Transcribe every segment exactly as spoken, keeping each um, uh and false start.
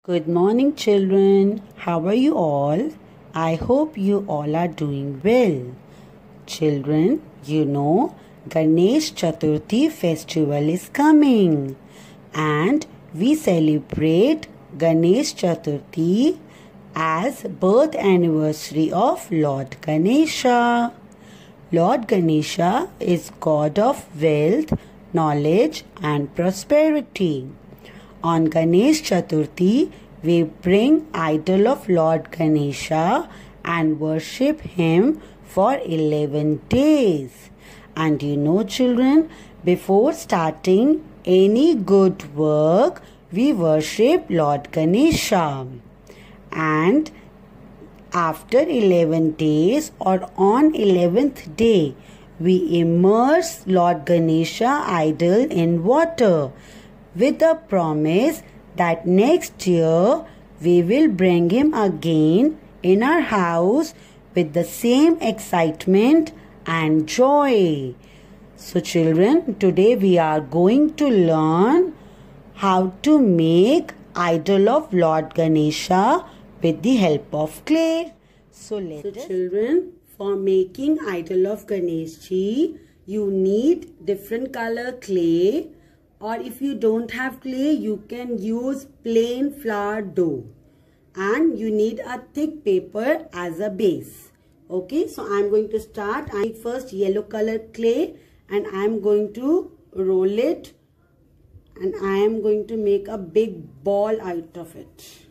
Good morning, children. How are you all? I hope you all are doing well. Children, you know Ganesh Chaturthi festival is coming and we celebrate Ganesh Chaturthi as birth anniversary of Lord Ganesha. Lord Ganesha is god of wealth, knowledge and prosperity. On Ganesh Chaturthi, we bring idol of Lord Ganesha and worship him for eleven days. And you know, children, before starting any good work, we worship Lord Ganesha. And after eleven days or on eleventh day, we immerse Lord Ganesha idol in water, with the promise that next year we will bring him again in our house with the same excitement and joy. So children, today we are going to learn how to make idol of Lord Ganesha with the help of clay. So let so children, for making idol of Ganeshji, you need different color clay. Or if you don't have clay, you can use plain flour dough. And you need a thick paper as a base. Okay, so I'm going to start. I need first yellow color clay and I'm going to roll it. And I am going to make a big ball out of it.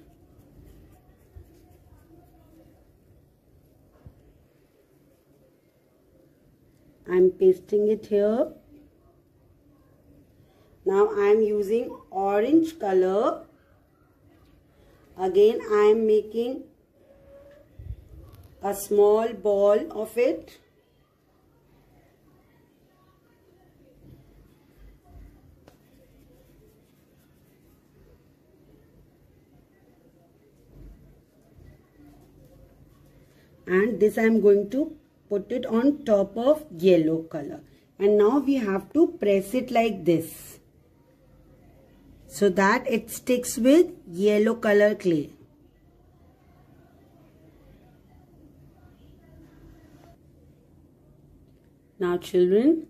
I'm pasting it here. Now I am using orange color. Again I am making a small ball of it. And this I am going to put it on top of yellow color. And now we have to press it like this, so that it sticks with yellow color clay. Now children,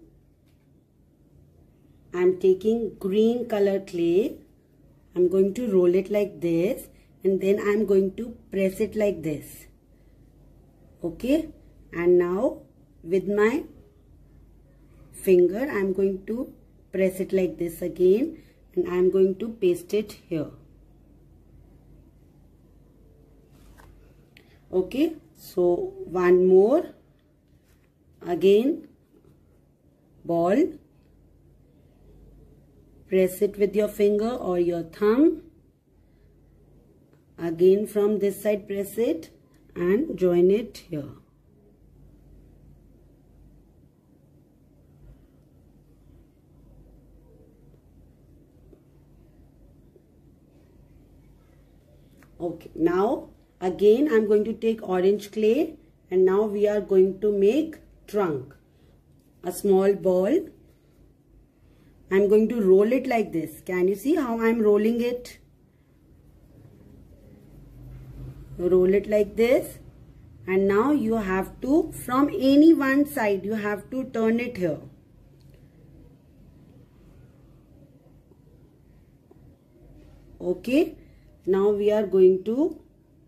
I am taking green color clay. I am going to roll it like this and then I am going to press it like this. Okay, and now with my finger I am going to press it like this again. And I am going to paste it here. Okay, so one more. Again, ball. Press it with your finger or your thumb. Again from this side press it and join it here. Okay, now again I am going to take orange clay and now we are going to make trunk. A small ball. I am going to roll it like this. Can you see how I am rolling it? Roll it like this. And now you have to, from any one side, you have to turn it here. Okay. Now we are going to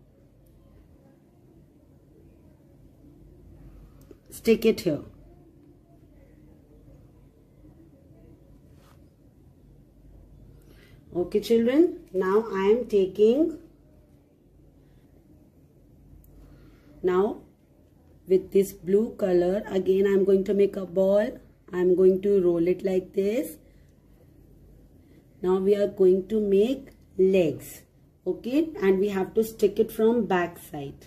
stick it here. Okay children, now I am taking, now with this blue color, again I am going to make a ball. I am going to roll it like this. Now we are going to make legs. Okay, and we have to stick it from back side.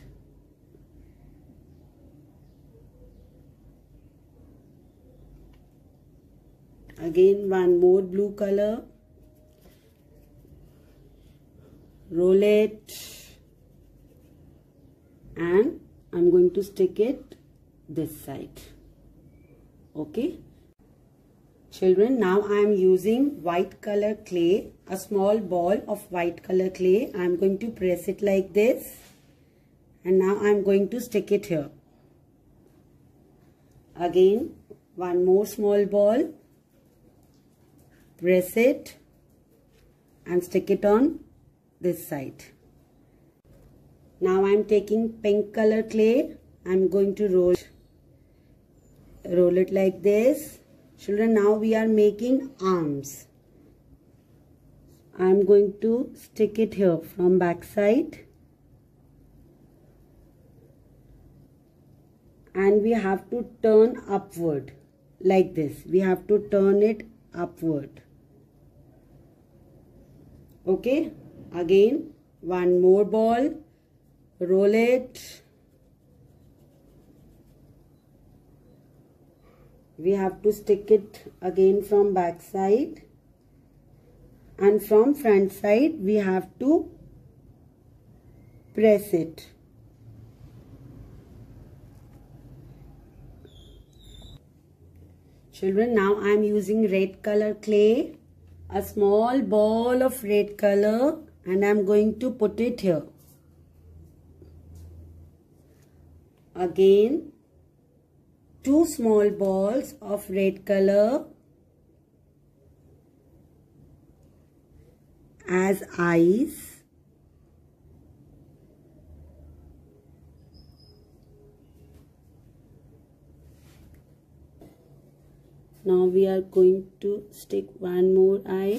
Again one more blue color. Roll it. And I'm going to stick it this side. Okay. Children, now I am using white color clay, a small ball of white color clay. I am going to press it like this, and now I am going to stick it here. Again, one more small ball, press it and stick it on this side. Now I am taking pink color clay. I am going to roll, roll it like this. Children, now we are making arms. I am going to stick it here from back side. And we have to turn upward like this. We have to turn it upward. Okay. Again, one more ball. Roll it. We have to stick it again from back side, and from front side we have to press it. Children, now I am using red color clay, a small ball of red color, and I am going to put it here. Again, two small balls of red color as eyes. Now we are going to stick one more eye.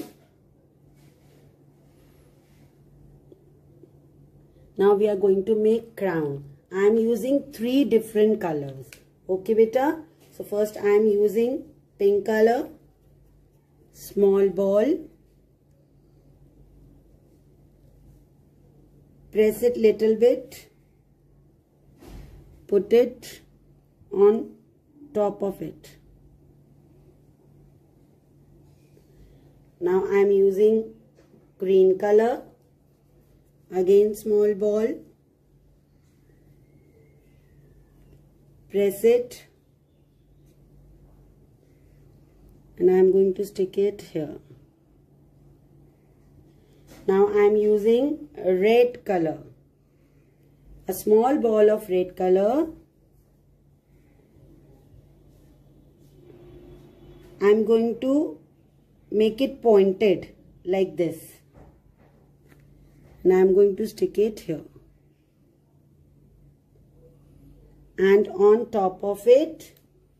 Now we are going to make crown. I am using three different colors. Okay, beta. So first I am using pink color, small ball, press it little bit, put it on top of it. Now I am using green color, again small ball, press it, and I am going to stick it here. Now I am using red color, a small ball of red color. I am going to make it pointed like this, and I am going to stick it here. And on top of it,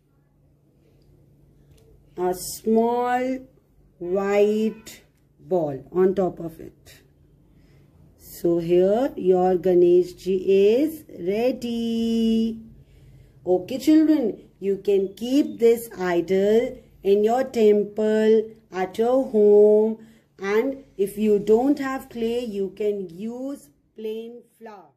a small white ball on top of it. So here your Ganesh ji is ready. Okay, children, you can keep this idol in your temple, at your home, and if you don't have clay, you can use plain flour.